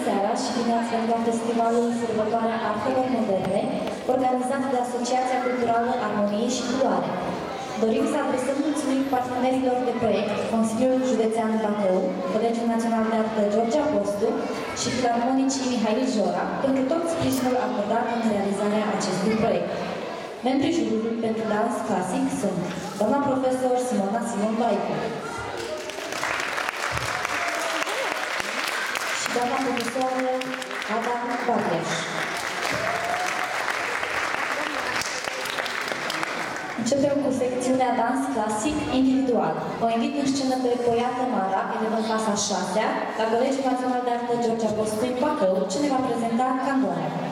seara și bine ați venit la festivalul Sărbătoarea Artelor Moderne, organizat de Asociația Culturală Armonie și Culoare. Dorim să adresăm mulțumiri partenerilor de proiect, Consiliul Județean Bacău, Colegiul Național de Artă George Apostu și Filarmonicii Mihail Jora pentru tot sprijinul acordat în realizarea acestui proiect. Membrii jurului pentru dans clasic sunt doamna profesor Simona Simon Baicu și doamna profesoară Ada Babeș. Începem cu secțiunea dans clasic individual. O invit în scenă pe Poiată Mara, elevă în clasa 6-a, la Colegiul Național de Artă George Apostu în Bacău, ce ne va prezenta Candoarea.